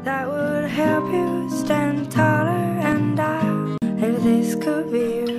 that would help you stand taller. And if this could be